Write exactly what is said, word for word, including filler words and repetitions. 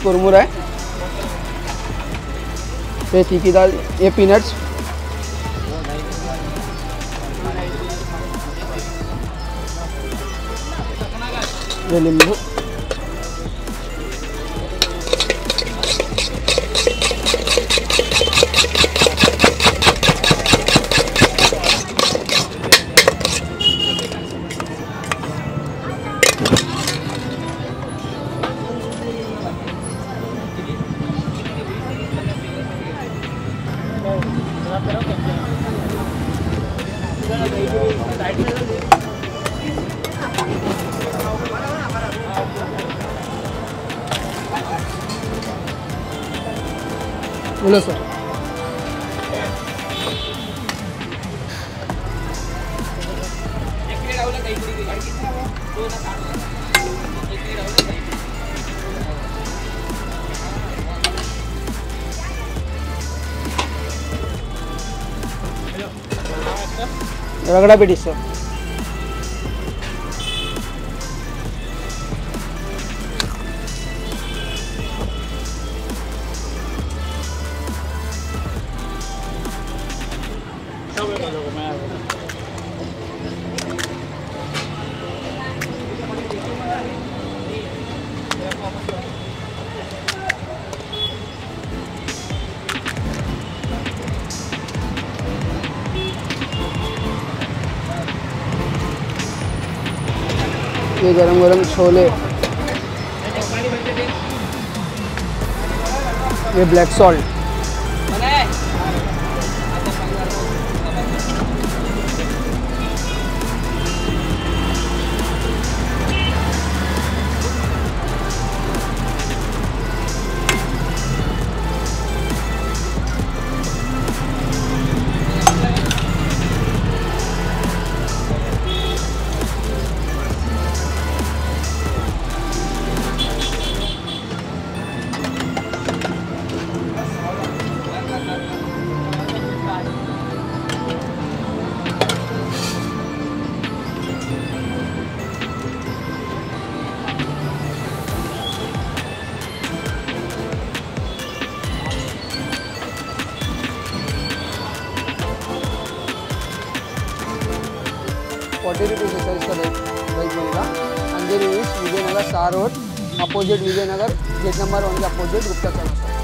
कुरमुरा है, ये तीखी दाल, ये पीनट्स, ये नींबू, बोलो सर। रगड़ा पेटीज सर। ये गरम गरम छोले, ये ब्लैक सॉल्ट, फोर्टी रुपीज़ है सर इसका वेज बनेगा। Andheri east Vijaynagar Sahar road, opposite Vijaynagar, gate number one के अपोजिट गुप्ता चौक।